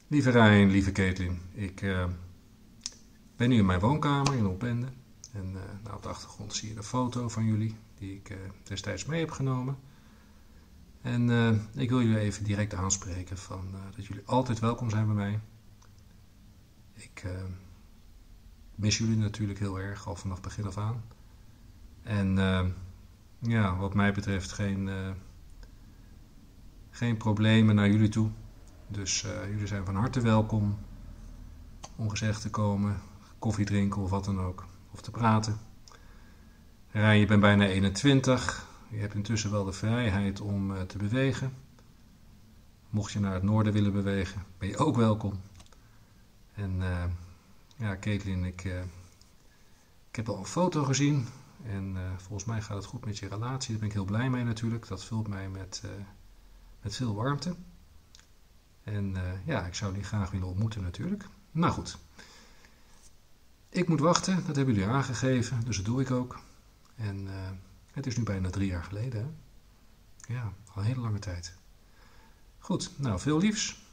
Lieve Rijn, lieve Caitlin, ik ben nu in mijn woonkamer in Opende. En nou, op de achtergrond zie je een foto van jullie die ik destijds mee heb genomen. En ik wil jullie even direct aanspreken van dat jullie altijd welkom zijn bij mij. Ik mis jullie natuurlijk heel erg, al vanaf begin af aan. En ja, wat mij betreft geen problemen naar jullie toe. Dus jullie zijn van harte welkom om gezellig te komen, koffie drinken of wat dan ook, of te praten. Rijn, je bent bijna 21. Je hebt intussen wel de vrijheid om te bewegen. Mocht je naar het noorden willen bewegen, ben je ook welkom. En ja, Caitlin, ik heb al een foto gezien. En volgens mij gaat het goed met je relatie. Daar ben ik heel blij mee natuurlijk. Dat vult mij met veel warmte. En ja, ik zou die graag willen ontmoeten natuurlijk. Nou goed. Ik moet wachten, dat hebben jullie aangegeven. Dus dat doe ik ook. En het is nu bijna 3 jaar geleden. Hè? Ja, al een hele lange tijd. Goed, nou veel liefs.